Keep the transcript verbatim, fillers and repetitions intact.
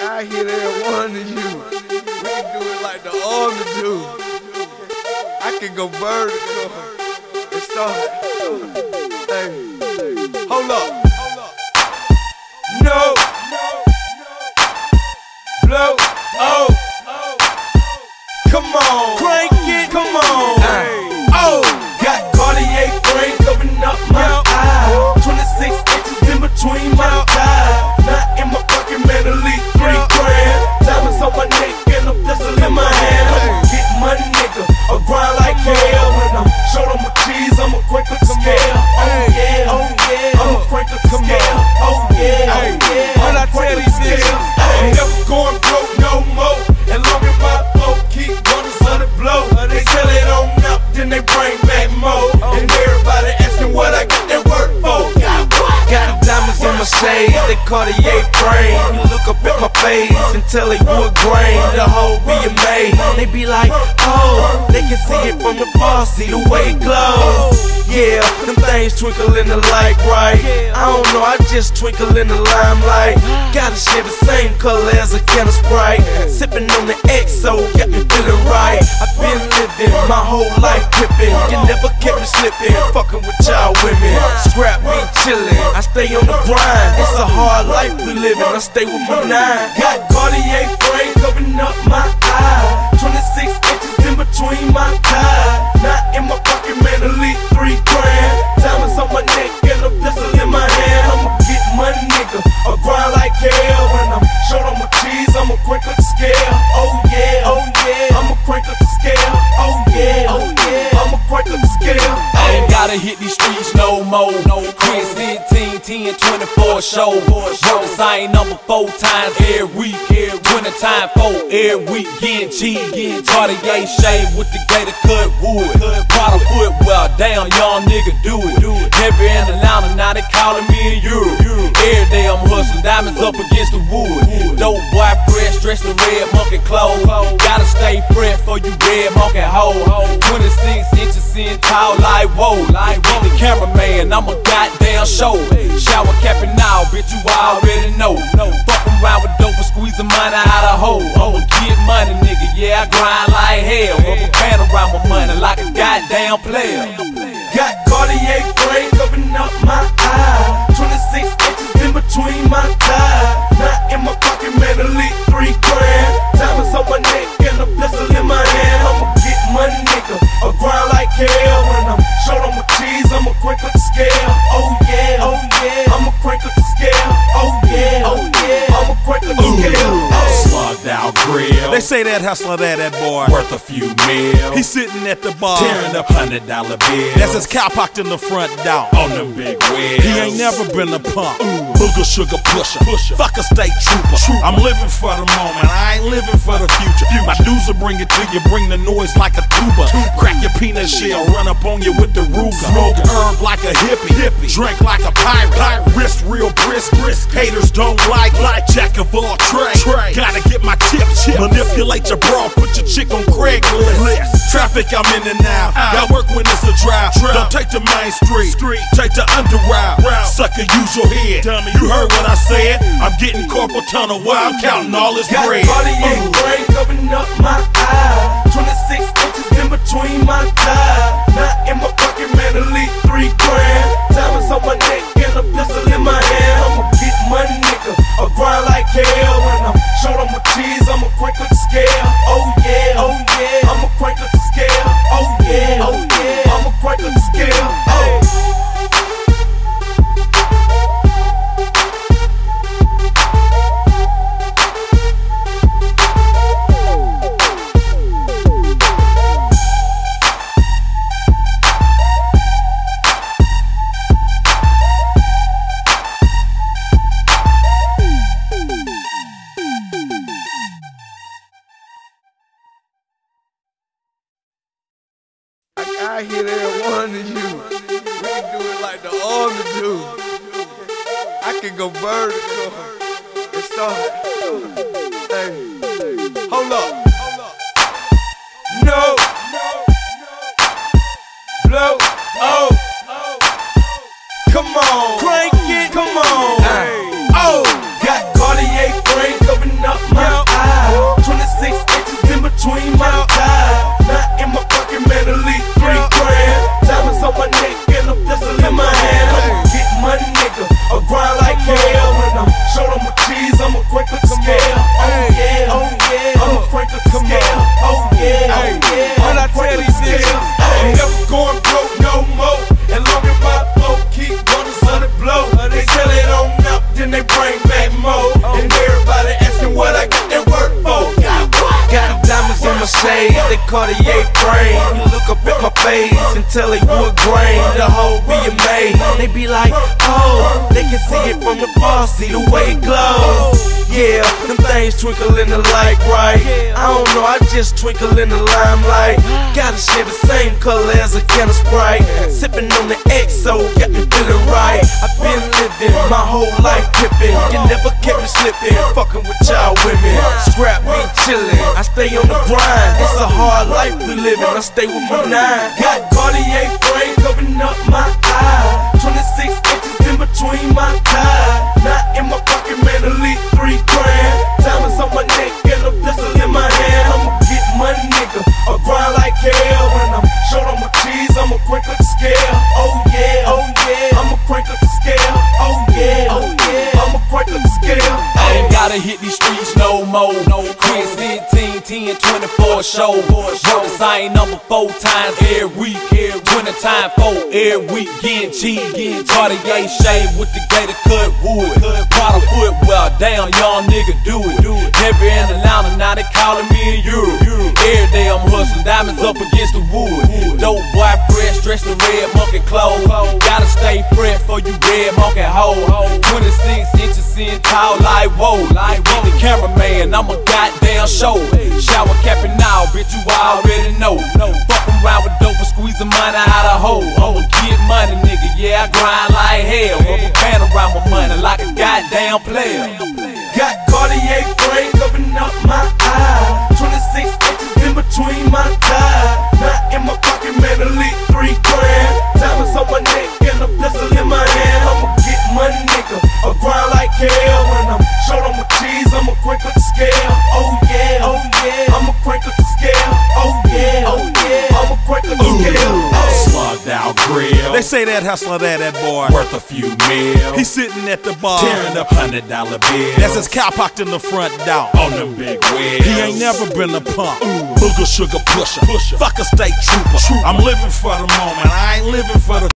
I hit every one of you. We can do it like the army do. I can go vertical and start. Hey, hold up. No. Blow. Oh. Come on. Crank it. Come on. Hey. Oh. Got Cartier frame covering up my eye. twenty-six inches in between my thighs. Not in my pocket, man, elite three grand. Diamonds on my neck and a pistol in my hand. I'ma get money, nigga. I grind like hell. When I'm short on my cheese, I'ma crank up the scale. Oh yeah, oh yeah. I'ma crank up the scale. Oh yeah, oh yeah. When I tell these niggas, I ain't never going broke no more. And long as my folk keep running, so they blow. They sell it on up, then they bring back more. And everybody asking what I got that work for. Got what? got diamonds on my shades, they Cartier frame. You look up at my face and tell they wood grain. The whole be amazed. They be like, oh, they can see it from the bar, see the way it glows. Yeah, them things twinkle in the light bright. I don't know, I just twinkle in the limelight. Gotta share the same color as a can of Sprite. Sipping on the X O, got me feeling right. I've been living my whole life pippin'. You never kept me slipping, fucking with y'all women. Scrap me chillin', I stay on the grind. It's a hard life we livin', I stay with my nine. Got Cartier frame covering up my eye. twenty-six inches in between my thighs. Not in my pocket, man, elite three grand. Diamonds on my neck and a pistol in my hand. I'ma get money, nigga. I grind like hell. When I'm short on my cheese, I'ma crank up the scale. Oh yeah, oh yeah. I'ma crank up the scale. Oh yeah, oh yeah. I'ma crank up the scale. I ain't gotta hit these streets no more. No quit sixteen, ten, twenty-four show. Work the same number four times every week. twenty times four every week. Getting cheap. Cartier shade with the gator cut wood. Prada footwear, damn young nigga do it. Never in Atlanta, now they calling me in Europe. Every day I'm hustling, diamonds up against the wood. Dope boy fresh, dressed in red monkey clothes. Gotta stay fresh for you red monkey hoe. twenty-six inches in tall like whoa. Like the cameraman, I'm a goddamn show. Shower capping now, bitch, you already know. Fuck around with dope and squeeze the money out of hoe. I'ma get money, nigga, yeah, I grind like hell. Rubber band around my money like a goddamn player. Got Cartier frame covering up my eye. twenty-six inches in between my thighs. Not in my pocket, man, elite three grand. Diamonds on my neck and a pistol in my hand. I'ma get money, nigga. I grind like hell. When I'm short on my cheese, I'ma crank up the scale. Oh yeah, oh yeah. I'ma crank up the scale. Oh yeah, oh yeah. I'ma crank up the scale. Slugged out grill. They say that hustler there, that boy, worth a few mil. he's sitting at the bar, tearing up hundred dollar bills. that's his cowpocked in the front door. On them big wheels. He ain't never been a punk. Booger sugar pusher. Pusher. Fuck a state trooper. Trooper. I'm living for the moment, I ain't living for the future. future. My dudes will bring it to you, bring the noise like a tuba. tuba. Crack your peanut shell, run up on you with the Ruger. Smoke herb like a hippie. hippie. Drink like a pirate. pirate. Wrist real brisk. brisk. Haters don't like like jack of all trades. Gotta get my chips. chips. Manipulate your bra, put your chick on Craigslist. List. Traffic, I'm in and out. Uh, Got work when it's a drought. Don't take the main street. street. Take the under route. route. Sucker, use your head. Dummy. You heard what I said. I'm getting corporal tunnel while I'm counting all this Got bread. Cartier frame covering up my eye. twenty-six inches in between my thighs. Not in my pocket, man, elite three grand. Diamonds on my neck and a pistol in my hand. I'ma get money, nigga. I grind like hell. When I'm short on my cheese, I'ma crank up the scale. Oh yeah, oh yeah. I'ma crank up the scale. Oh yeah, oh yeah. I'ma crank up the scale. Oh. I hit every one of you. We can do it like the army do. I can go vertical and start. Hey, hold up. No. Blow. Oh. Come on. Crank it. Come on. Hey. Oh. Got Cartier frame covering up Cartier frame. You look up at my face and tell they wood grain. The whole be amazed. They be like, oh, they can see it from the bar, see the way it glows. Yeah, them things twinkle in the light, right? I don't know, I just twinkle in the limelight. Gotta share the same color as a can of Sprite. Sipping on the X O, got me feeling right. I've been living my whole life pippin'. You never kept me slipping, fucking with y'all women. Scrap me chillin', I stay on the grind. It's a hard life we living, I stay with my nine. Got Cartier frame covering up my eye. twenty-six inches in between my thighs. Not in my pocket, man, elite three grand. Diamonds on my neck and a pistol in my hand. I'ma get money, nigga, or grind like hell. When I'm short on my cheese, I'ma crank up the scale. Oh yeah, oh yeah, I'ma crank up the scale. Oh yeah, oh yeah, I'ma crank up the scale. I ain't gotta hit these streets no more. No quit sixteen, ten, twenty-four show. Work the same number four times every week. twenty times four every week. Getting cheap, getting Cartier shade with the gator cut wood. Prada footwear, damn young nigga do it. Never in Atlanta, now they calling me in Europe. Every day I'm hustling, diamonds up against the wood. Dope boy fresh, dressed in red monkey clothes. Gotta stay fresh for you red monkey hoe. twenty-six inches in tall like whoa. Like the cameraman, I'm a goddamn show. Shower capping now, bitch, you already know. Fuck around with dope and squeezing money out of hole. I'm a kid money nigga, yeah, I grind like hell. Rubber band around my money like a goddamn player. Got Cartier frame covering up my eye. twenty-six inches in between my thighs. Not in my pocket, man, elite three grand. Diamonds on my neck and a pistol in my hand. I'ma get money, nigga, or grind like hell. When I'm short on my cheese, I'ma crank up the scale. Oh yeah, oh yeah, I'ma crank up the scale. Oh yeah, oh yeah, I'ma crank up the scale. Slugged out grill. They say that hustler there, that boy, Worth a few mil. he's sitting at the bar, Tearing up hundred dollar bills. that's his cow pocked in the front door. On them big wheels. He ain't never been a punk. Booger sugar pusher. Fuck a state trooper. I'm living for the moment, I ain't living for the